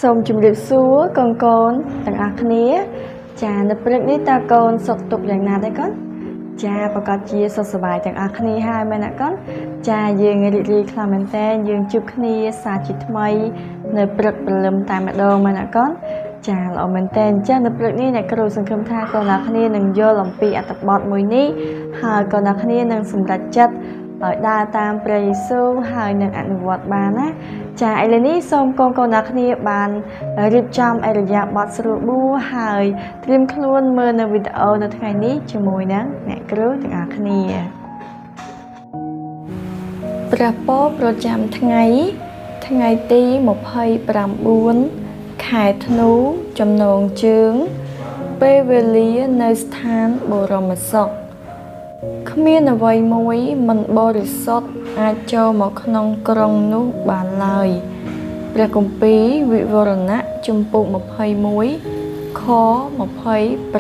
សូមជម្រាបសួរកូនទាំងអស់គ្នាចានៅព្រឹកនេះតើកូនសុខទុក្ខយ៉ាងណាដែរកូនចាប្រកាសជាសុខសប្បាយទាំងអស់គ្នាហើយមែនទេកូនចាយើងរីករាយខ្លាំងមែនតើយើងជួបគ្នាសាជាថ្មីនៅព្រឹកព្រលឹមតែម្ដងមែនទេកូនចាល្អមែនតើអញ្ចឹងនៅព្រឹកនេះអ្នកគ្រូសង្ឃឹមថាកូនទាំងគ្នានឹងយល់អំពីអត្ថបទមួយនេះហើយកូនទាំងគ្នានឹងសម្រេចចិត្តឲ្យដើរតាមព្រះយេស៊ូវហើយនឹងអនុវត្តបានណាចាឥឡូវនេះសូមកូនទាំងគ្នាបានរៀបចំអរិយាបថស្រួលបួរហើយត្រៀមខ្លួនមើលនៅវីដេអូនៅថ្ងៃនេះជាមួយនឹងអ្នកគ្រូទាំងអស់គ្នាព្រះពរប្រចាំថ្ងៃទី29ខែធ្នូចំណងជើងពេលវេលានៅស្ថានបរមសុខគ្មានអ្វីមួយមិនបរិសុទ្ធអាចចូលមកក្នុងក្រុងនោះបានឡើយព្រះគម្ពីរវិវរណៈជំពូក21ខ27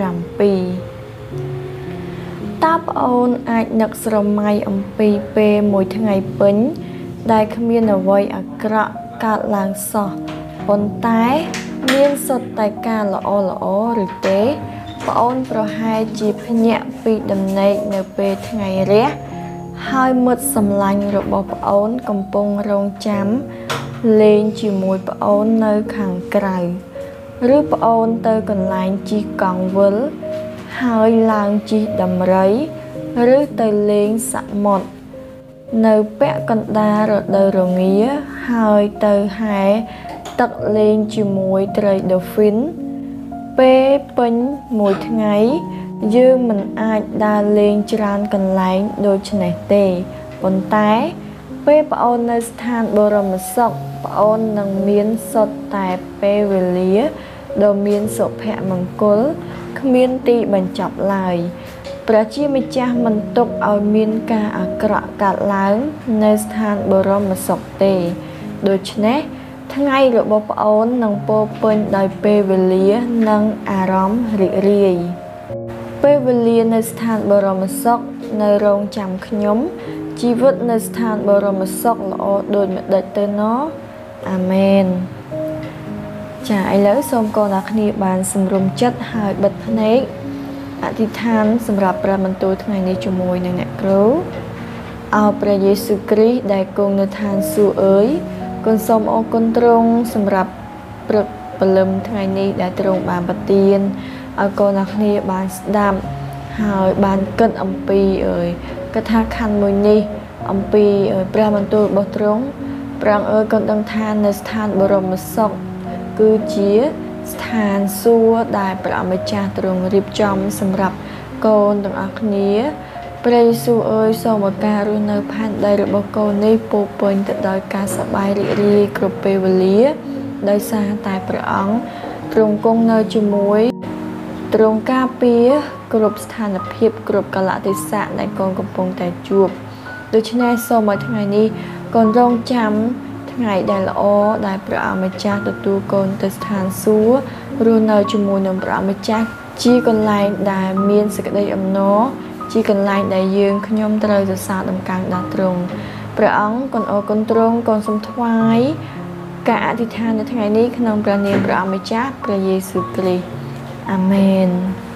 តើប្អូនអាចនឹកស្រមៃអំពីពេលមួយថ្ងៃពេញដែលគ្មានអ្វីអាក្រក់កើតឡើងសោះប៉ុន្តែមានសុទ្ធតែការល្អឬទេប្អូនប្រហែលជាភ្ញាក់ពីដំណេកនៅពេលថ្ងៃរះហើយមិត្តសម្លាញ់របស់ប្អូនកំពុងរងចាំលេងជាមួយប្អូននៅខាងក្រៅឬប្អូនទៅកន្លែងជិះកង់វិលហើយឡើងជិះដំរីឬទៅលេងសមុទ្រនៅពាក់កណ្ដាលរដូវរងាហើយទៅហែទឹកលេងជាមួយត្រី Dolphin ពេលពេញមួយថ្ងៃយើងមិនអាចដើរលេងច្រើនកន្លែងដូចនេះទេប៉ុន្តែពេលប្អូននៅស្ថានបរមសុខប្អូននឹងមានសុទ្ធតែពេលវេលាដ៏មានសុភមង្គលគ្មានទីបញ្ចប់ឡើយព្រះជាម្ចាស់មិនទុកឲ្យមានការអាក្រក់កើតឡើងនៅស្ថានបរមសុខទេដូច្នេះថ្ងៃរបស់ប្អូននឹងពោរពេញដោយពេលវេលានិងអារម្មណ៍រីករាយពេលវេលានៅស្ថានបរមសុខនៅរងចាំខ្ញុំជីវិតនៅស្ថានបរមសុខល្អដូចម្ដេចទៅណោះអាមែនចាឥឡូវសូមកូនទាំងគ្នាបានសម្រុំចិត្តហើយបិទភ្នែកអធិដ្ឋានសម្រាប់ព្រះបន្ទូលថ្ងៃនេះជាមួយនឹងអ្នកគ្រូអោព្រះយេស៊ូវគ្រីស្ទដែលគង់នៅឋានសួគ៌អើយគុណសូមអរគុណទ្រង់សម្រាប់ព្រឹកព្រលឹមថ្ងៃនេះដែលទ្រង់បានប្រទានឲ្យកូនទាំងគ្នាបានស្ដាប់ហើយបានគិតអំពីកថាខណ្ឌមួយនេះអំពីព្រះបន្ទូលរបស់ទ្រង់ព្រះអង្គកូនដឹងថានៅស្ថានបរមសុខគឺជាស្ថានសួគ៌ដែលព្រះម្ចាស់ទ្រង់រៀបចំសម្រាប់កូនទាំងអស់គ្នាព្រះយេស៊ូវអើយសូមឲ្យការរស់នៅផែនដីរបស់កូននេះពោរពេញទៅដោយការសប្បាយរីករាយគ្រប់ពេលវេលាដោយសារតែព្រះអង្គទ្រង់គង់នៅជាមួយទ្រង់ការពារគ្រប់ស្ថានភាពគ្រប់កាលៈទេសៈដែលកូនកំពុងតែជួបដូច្នេះសូមឲ្យថ្ងៃនេះកូនរងចាំថ្ងៃដែលល្អដែលព្រះអម្ចាស់ទទួលកូនទៅស្ថានសួគ៌រស់នៅជាមួយនឹងព្រះអម្ចាស់ជាកន្លែងដែលមានសេចក្តីអំណរជាកន្លែងដែលយើងខ្ញុំត្រូវសរសើរដំកើងដល់ទ្រង់ព្រះអង្គកូនអរគុណទ្រង់កូនសូមថ្វាយការអធិដ្ឋាននៅថ្ងៃនេះក្នុងព្រះនាមព្រះអម្ចាស់ព្រះយេស៊ូវគ្រីស្ទអាមែន